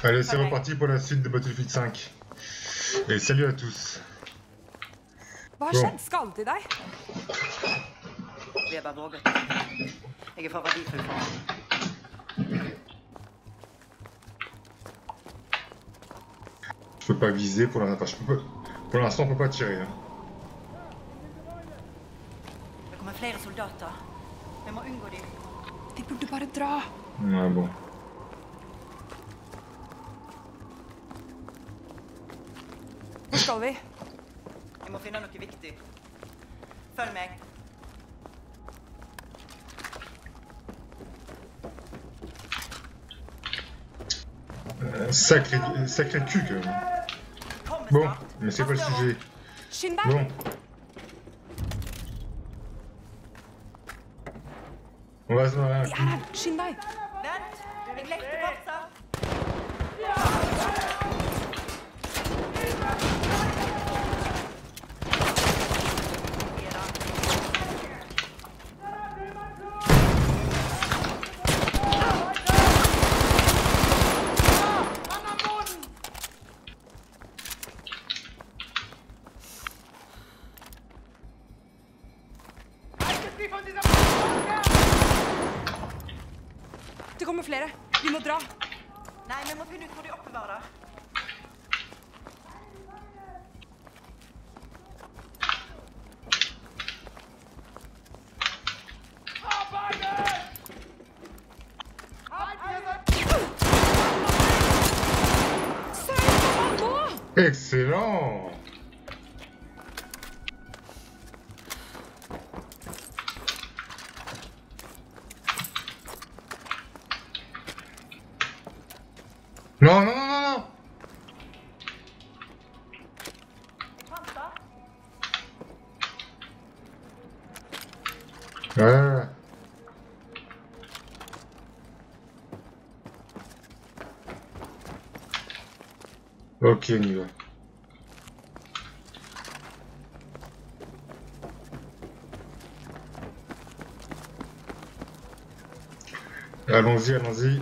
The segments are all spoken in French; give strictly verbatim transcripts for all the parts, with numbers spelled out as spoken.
Allez, c'est reparti pour la suite de Battlefield cinq. Et salut à tous. Hva har Bon. skjedd? Skadet de deg? Vi er bare våget. Jeg er for verdifull for ham. Je peux pas viser pour l'instant. Enfin, je peux pas... Pour l'instant, on peut pas tirer. Hein. Det kommer flere soldater. Vi må unngå dem. Vi burde bare dra. Ouais, bon. Hvor skal vi? Jeg må finne noe viktig. Følg meg. Euh, sacré, sacré cul quand même. Kom Bon, snart. mais c'est pas le sujet. Skynd deg! Bon. On va se marrer un De er coup. her! Skynd deg! Vent, jeg lekte fortsatt. Det kommer flere. Vi må dra. Nei, vi må finne ut hvor de oppbevarer det. Søren, nå! Excellent. Non, non, non, non, non. Panser? Ouais. Ok, on y va. Allons-y, allons-y.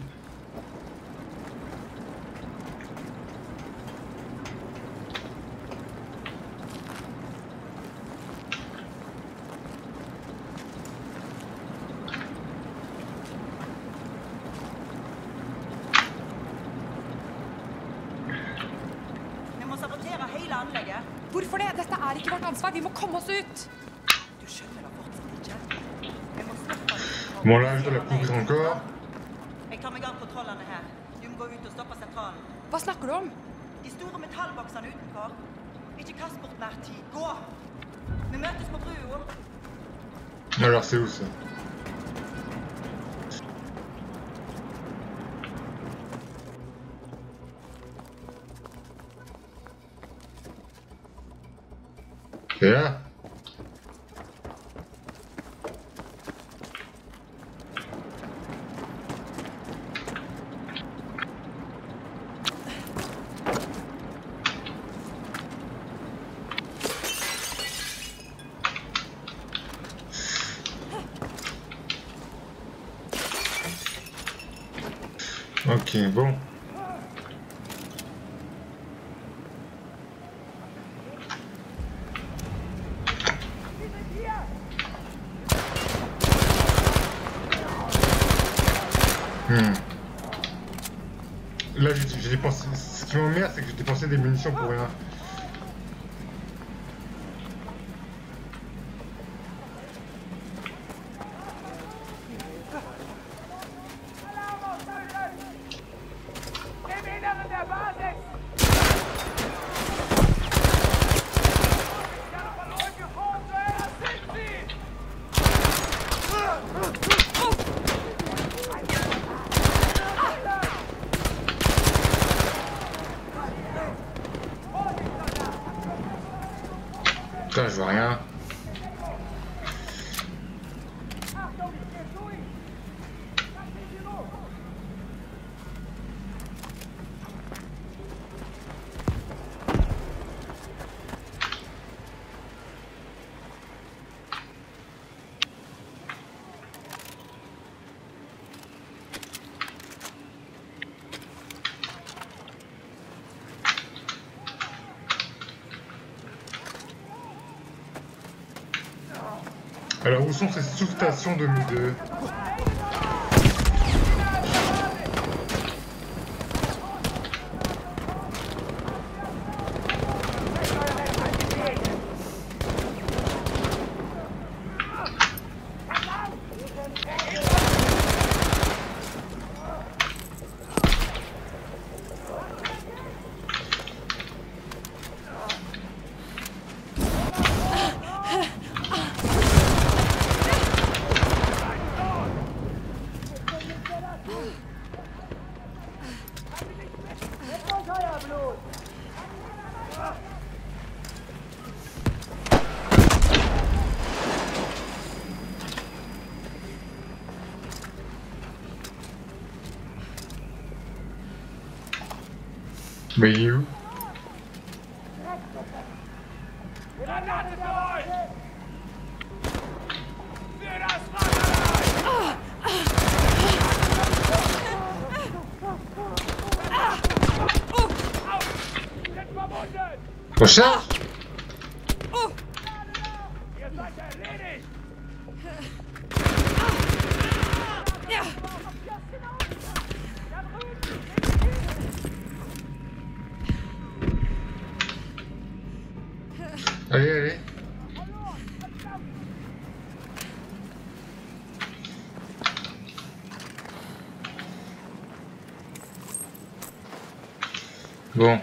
Vi må sabotere hele anlegget. Hvorfor det? Dette er ikke vårt ansvar. Vi må komme oss ut. Du skjønner det fortsatt ikke. Vi må stoppe dem. Bon, là, je dois la couvrir encore. Jeg tar meg av kontrollene her. Du må gå ut og stoppe sentralen. Hva snakker du om? De store metallboksene utenfor. Ikke kast bort mer tid. Gå! Vi møtes på brua. Alors, c'est où ça? C'est là? Ok, bon. Hmm. Là, j'ai j'ai dépensé. Ce qui m'emmerde, c'est que j'ai dépensé des munitions pour rien. Putain, je vois rien. Alors, où sont ces sous-stations de deux? Mais il est où? Recharge! Allez, allez. Bon.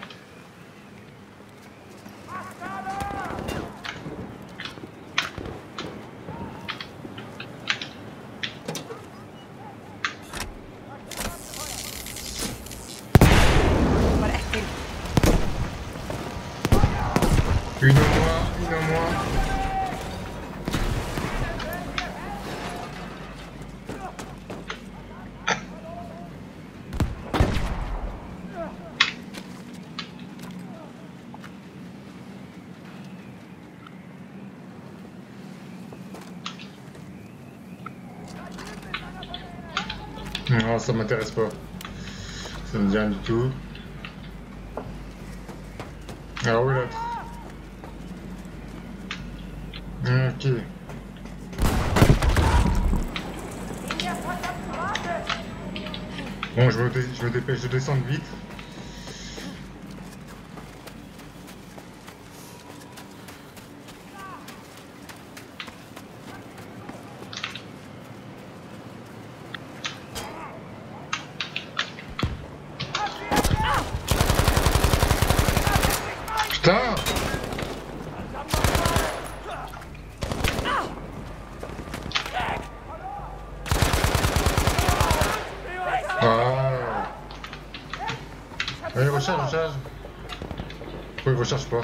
Bare ett til. Une en moins, une en moins. Non, ça m'intéresse pas. Ça me dit rien du tout. Alors où est l'autre? Ok. Bon, je me, dé je me dépêche de descendre vite. Putain! Ah! Allez, recharge, recharge! Pourquoi il recharge pas?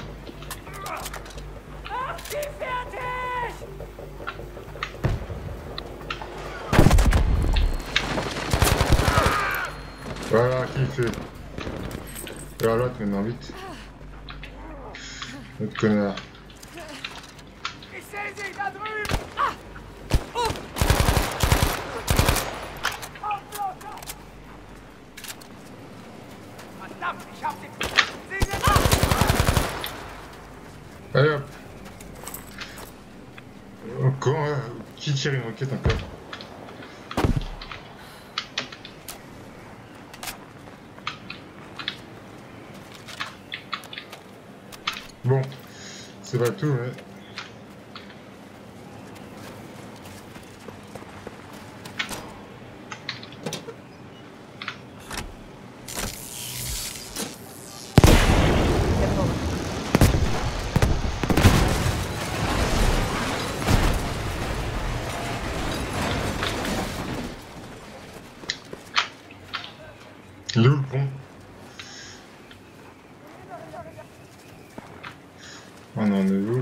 Voilà, qui fait? Et alors l'autre maintenant, vite. L'autre connard. Allez hop. Encore, euh, qui tire une roquette encore? Bon, c'est pas tout, mais... Il est où le pont? On en est où?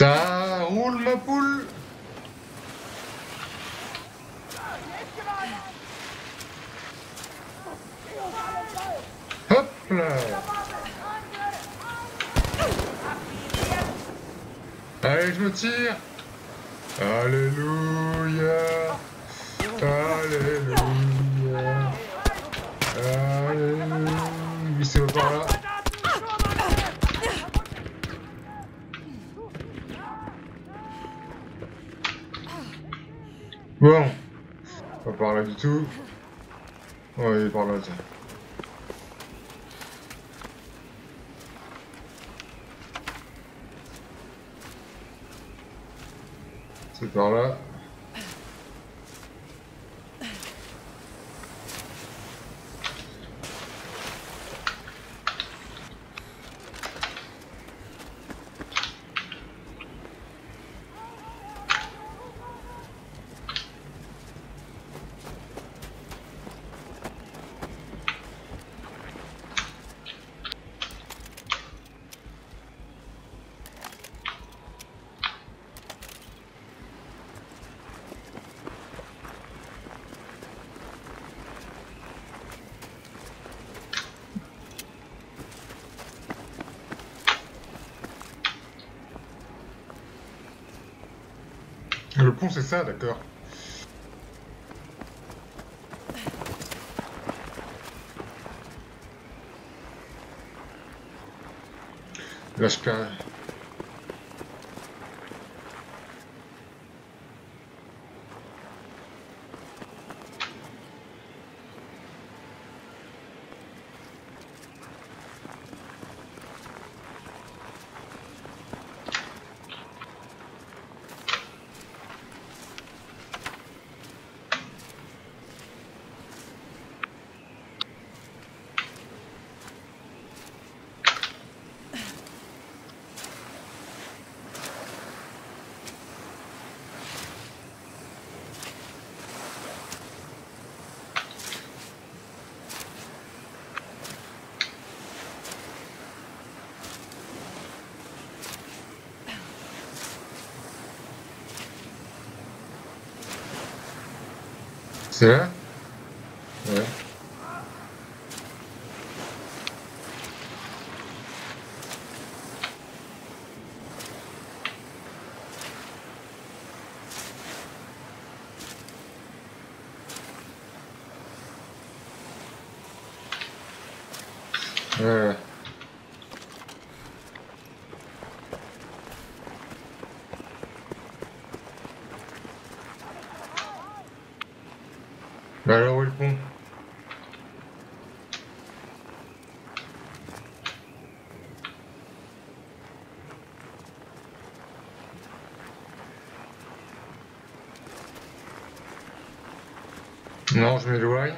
Ça roule ma poule. Hop là. Allez, je me tire. Alléluia. Alléluia. Alléluia. Vissez-moi par là. Bon. Pas par là du tout. Ouais, il est par là, tiens. C'est par là. Le pont, c'est ça, d'accord. Là, je perds. C'est là? Ouais. Ouais. Bah alors où est le pont? Non, je m'éloigne.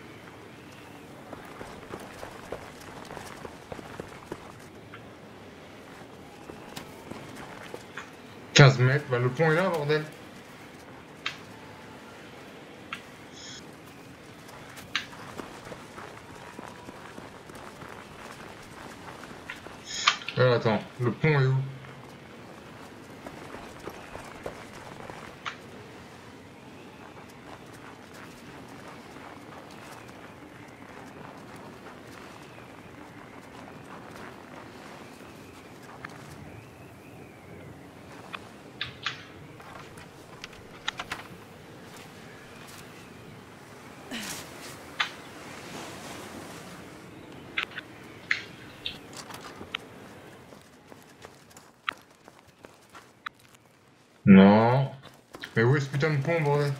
quinze mètres, bah le pont est là, bordel. Alors attends, le pont est où? Non. Mais où est ce putain de pont, bordel?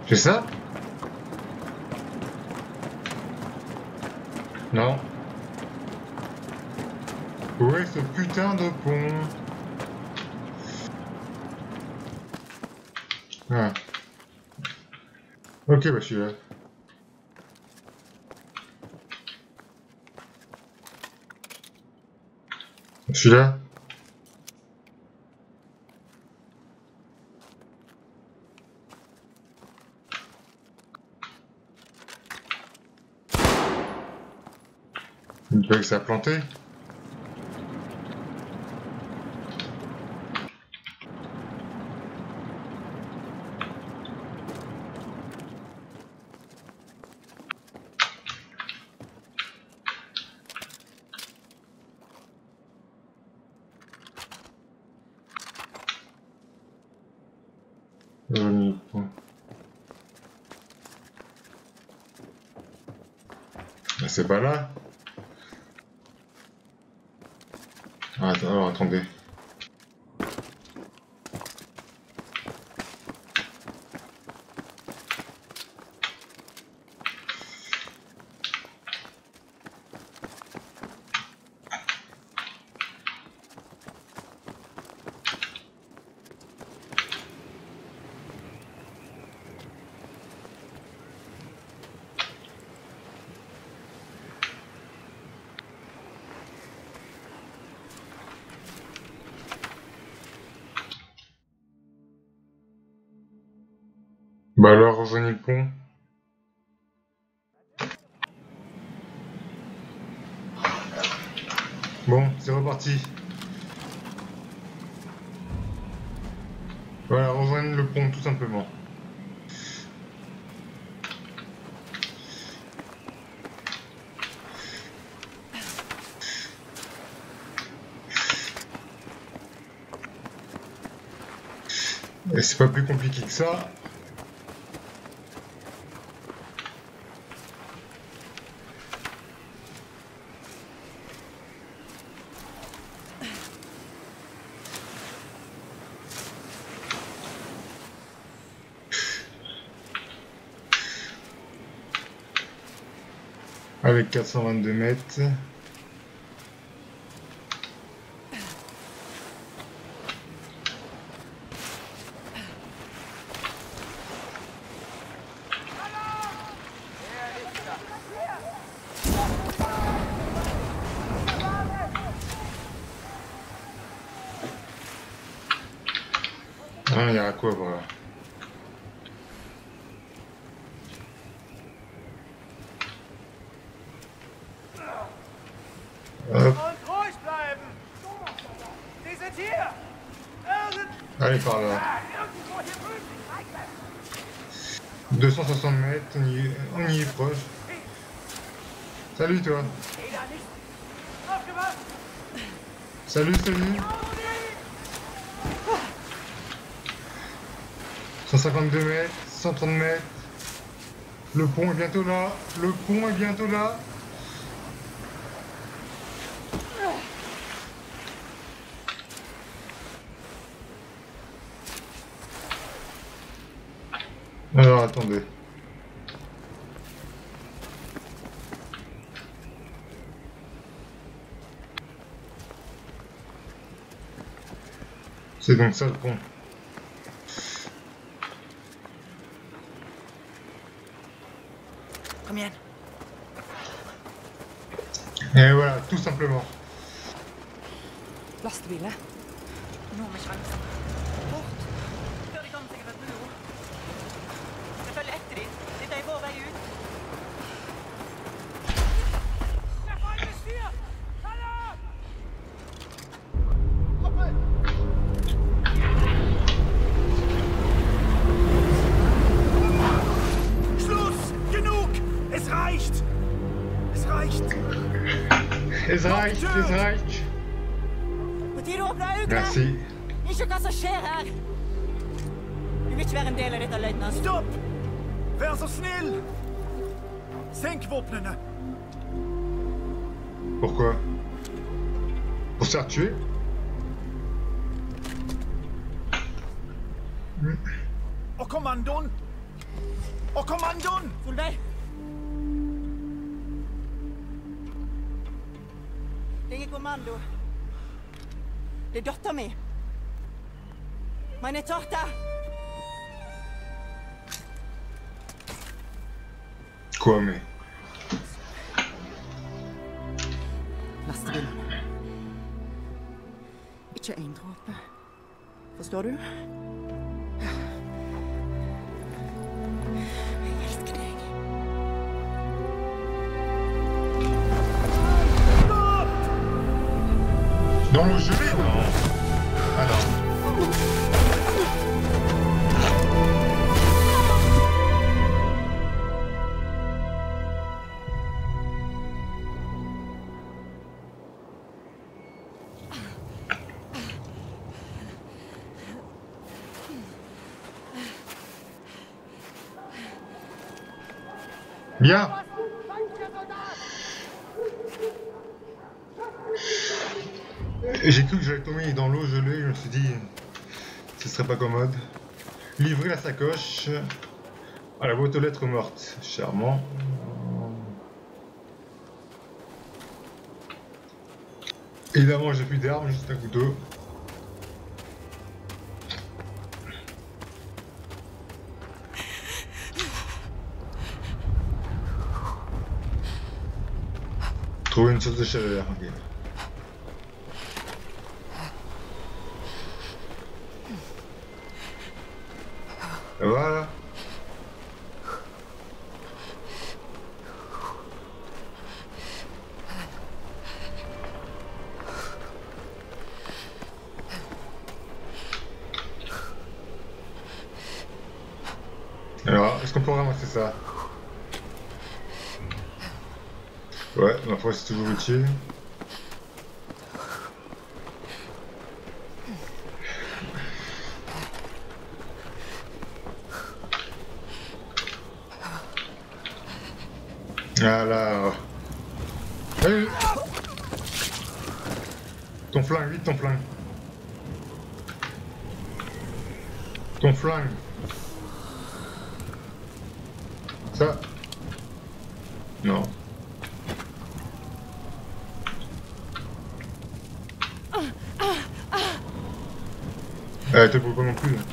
C'est ça? Non. Où est ce putain de pont? Ah. Ok, bah je suis là. Je suis là. Il paraît que ça a planté. Euh, bon. Mais c'est pas là. Ah, attends, alors, attendez. Bah alors, rejoignez le pont. Bon, c'est reparti. Voilà, rejoignez le pont, tout simplement. Et c'est pas plus compliqué que ça. Avec quatre cent vingt-deux mètres. Ah, il y a quoi, voilà. Hop. Allez, par là. deux cent soixante mètres, on y, est, on y est proche. Salut, toi. Salut, salut. cent cinquante-deux mètres, cent trente mètres. Le pont est bientôt là. Le pont est bientôt là. Alors, attendez. C'est donc ça le pont. Kom igen. Et voilà, tout simplement. Lastebiler. Nå med sjansen. Bort. Før de kommer seg over bro. Jeg følger etter dem. Dette er vår vei ut. Es reicht, es reicht. På tide å åpne øynene! Merci. Ikke hva som skjer her! Du vil ikke være en del av dette, løytnant. Stopp! Vær så snill! Senk våpnene! Pourquoi? Pour se faire tuer? Og kommandoen, Og kommandoen! Solveig! Det er ingen kommando. Det er datteren min. Meine Tochter! Quoi, mais... Lastebilen. Ikke en dråpe. Forstår du? Jeg elsker deg. Dans l'eau gelée, non? Ah non. Bien. J'ai cru que j'allais tomber dans l'eau gelée, je me suis dit ce serait pas commode. Livrer la sacoche à la boîte aux lettres morte, charmant. Évidemment j'ai plus d'armes, juste un couteau. Trouver une source de chaleur, ok. Voilà. Alors, est-ce qu'on peut ramasser ça? Ouais, ma foi c'est toujours utile. Voilà. Allez. Ton flingue, vite ton flingue. Ton flingue. Ça. Non. Euh, te brûle pas non plus.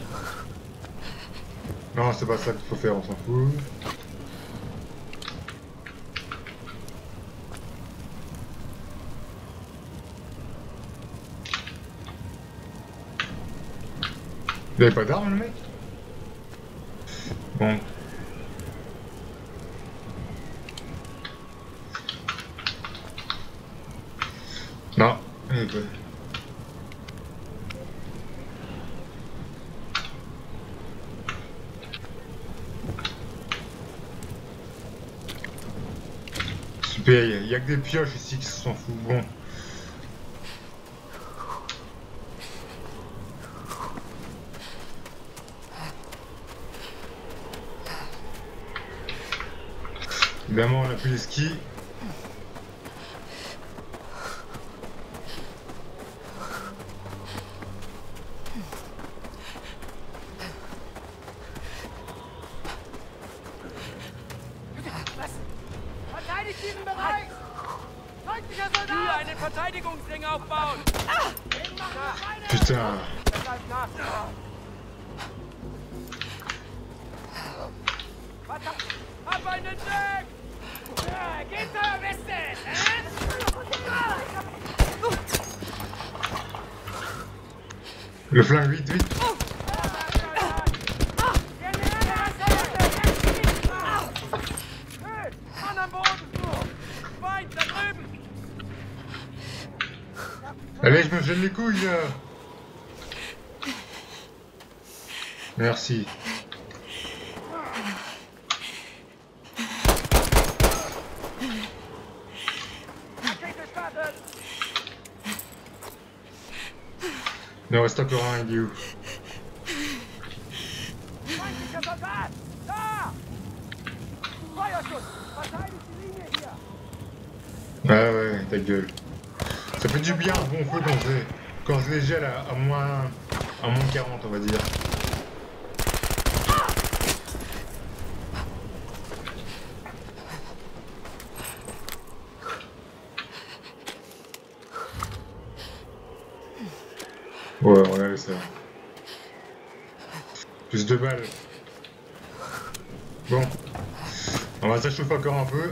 Non, c'est pas ça qu'il faut faire, on s'en fout. Il avait pas d'arme le mec? Bon. Non, il avait pas. Super, il y a que des pioches ici qui s'en foutent. Bon. Évidemment, on a plus les skis. Putain. Le flingue, vite, vite. Allez, je me gêne les couilles. Là. Merci. Il en reste encore un, il est où? Ah ouais, ta gueule. Ça fait du bien un bon feu quand c'est quand c'est léger à, à moins à moins quarante on va dire. ça. Plus de balles. Bon. On va s'échauffer encore un peu.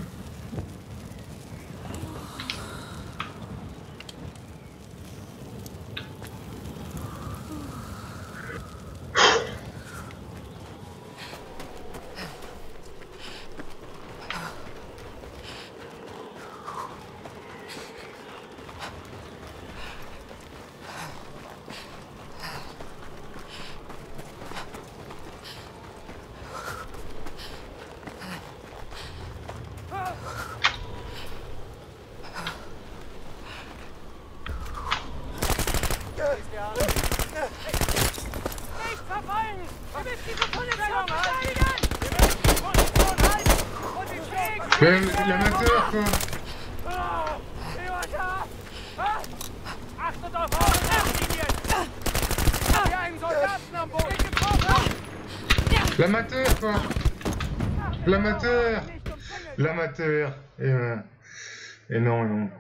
Mais l'amateur quoi. L'amateur quoi. L'amateur. L'amateur. Et, euh... et non, et non.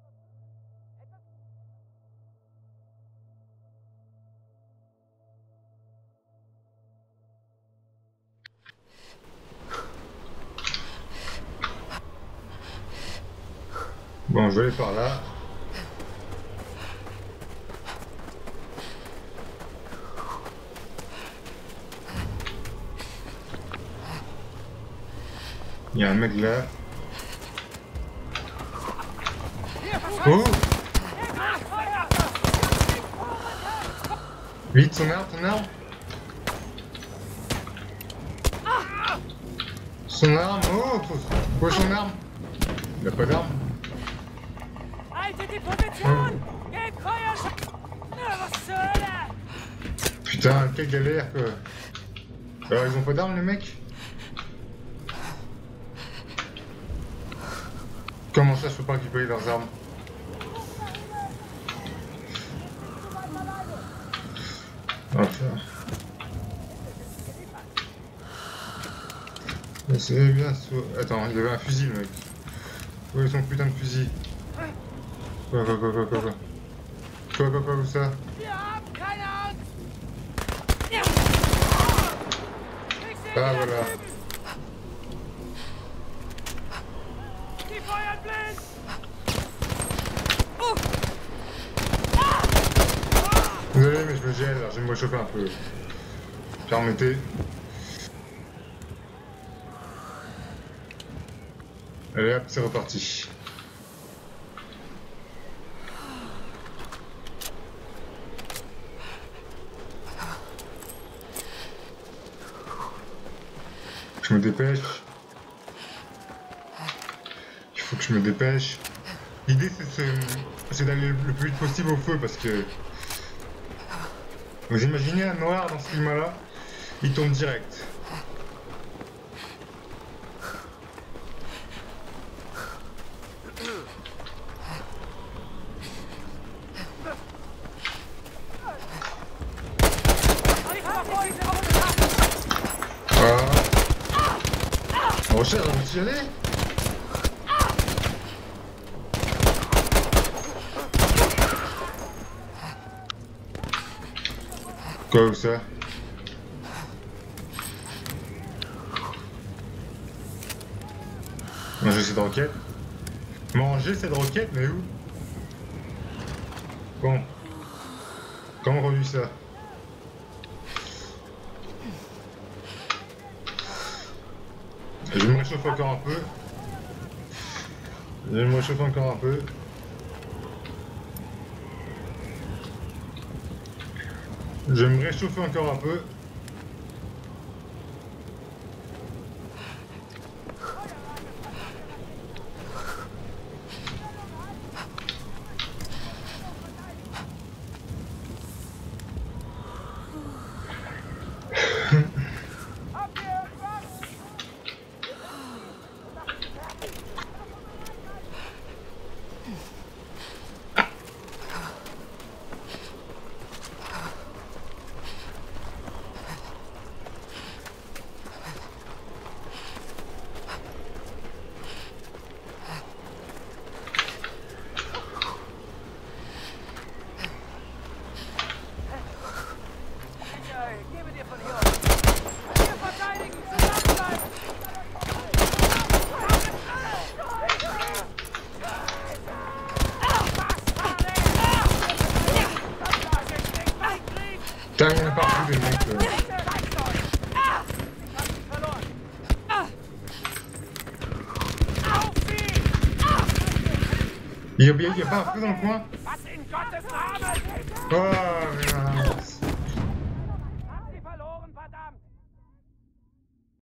Bon, je vais aller par là. Il y a un mec là. Oh! Vite, son arme, son arme! Son arme! Oh! Quoi son arme? Il a pas d'arme. Putain, quelle galère quoi. Alors ils ont pas d'armes les mecs? Comment ça je peux pas récupérer leurs armes? Enfin. C'est bien so... Attends, il avait un fusil le mec. Où est son putain de fusil? Quoi quoi quoi quoi quoi quoi quoi quoi quoi où ça? Ah voilà. Désolé mais je me gèle, alors je vais me réchauffer un peu. Permettez. Allez hop, c'est reparti. Je me dépêche. Il faut que je me dépêche. L'idée c'est d'aller le plus vite possible au feu parce que... Vous imaginez un noir dans ce climat-là, il tombe direct. Voilà. On recherche, on va tirer. Quoi ou ça? Manger cette roquette? Manger cette roquette, mais où? Bon. Comment on revu ça? Je me réchauffe encore un peu. Je me réchauffe encore un peu. Je vais me réchauffer encore un peu. gebe dir von hier aus. Wir verteidigen, zusammenbleiben! Putain, il y en a partout des mecs. euh. Il y a, il y a pas un feu dans le coin? Was in Gottes Namen? Oh,